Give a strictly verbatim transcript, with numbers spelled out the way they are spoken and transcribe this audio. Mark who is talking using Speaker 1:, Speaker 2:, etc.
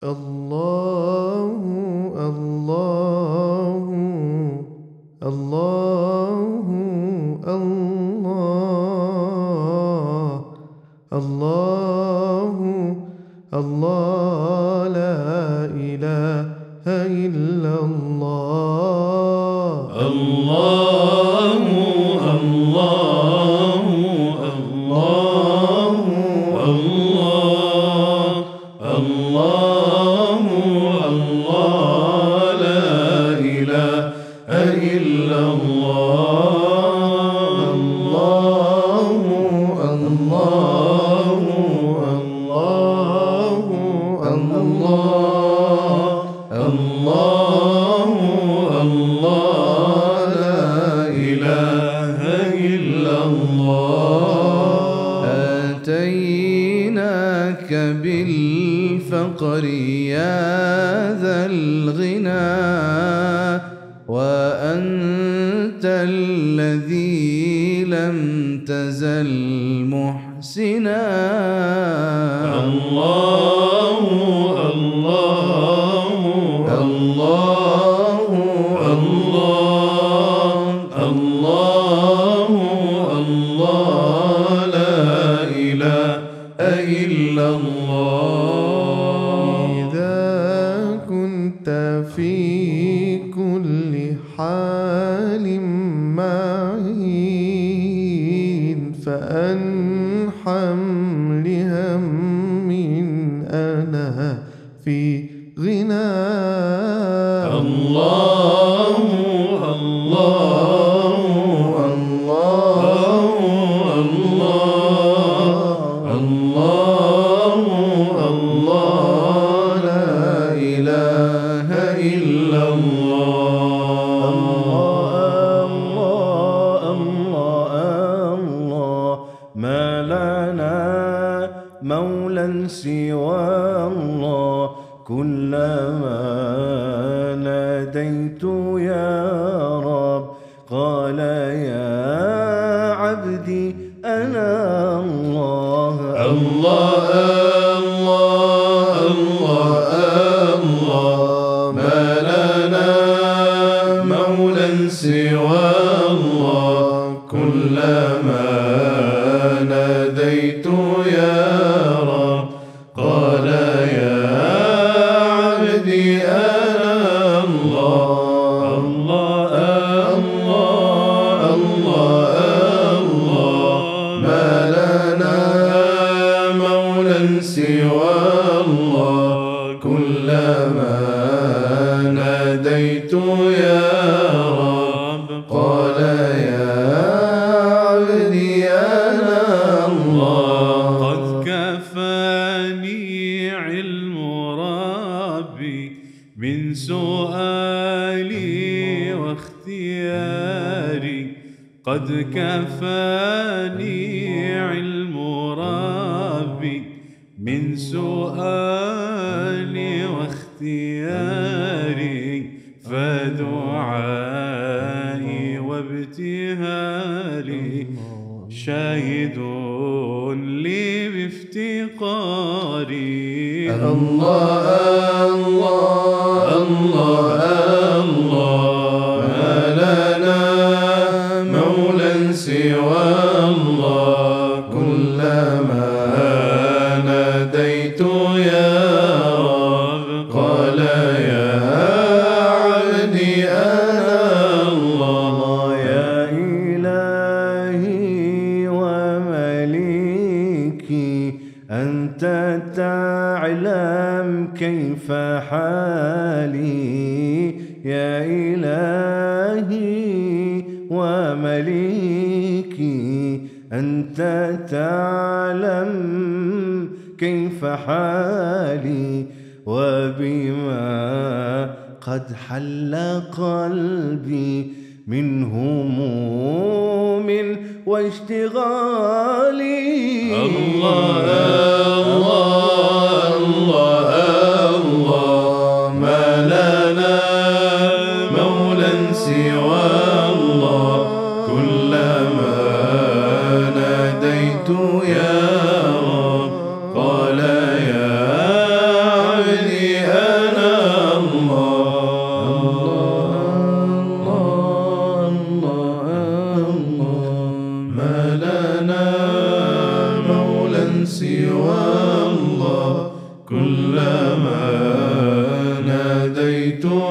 Speaker 1: الله الله الله الله الله الله لا إله إلا الله
Speaker 2: الله الله الله الله الله الله لا إله إلا الله
Speaker 1: الله الله الله الله لا إله إلا الله
Speaker 3: آتيناك بالفقر يا ذا الغنى وأنت الذي لم تزل محسنا
Speaker 2: الله الله
Speaker 1: الله
Speaker 2: الله الله الله لا إله إلا الله
Speaker 1: إذا كنت في كل حال معين فأنحم لهم أنا في غنى
Speaker 2: الله الله
Speaker 1: الله
Speaker 2: الله
Speaker 1: الله لا إله إلا الله
Speaker 3: الله الله الله ما لنا مولى سوى الله كلما ناديت يا رب قال يا عبدي أنا الله
Speaker 2: الله الله الله ما لنا مولى سوى الله كلما ناديت يا رب قال يا عبدي أنا الله الله الله الله ما لنا مولى سوى الله كلما ناديت يا رب قال يا عبدي أنا الله
Speaker 4: قد كفاني علم ربي من سؤالي واختياري قد كفاني علم ربي من سؤالي واختياري فدعائي وابتهالي شاهد لي بافتقاري
Speaker 2: الله الله الله الله ما لنا مولى سوى الله كلما ناديت يا رب قال يا عبدي أنا الله
Speaker 3: يا إلهي ومليكي أنت تعلم كيف حالي يا إلهي ومليكي أنت تعلم كيف حالي وبما قد حل قلبي من هموم واشتغالي
Speaker 2: الله الله الله ما لنا مولى سوى الله كلما ناديت يا رب قال يا عبدي كلما ناديت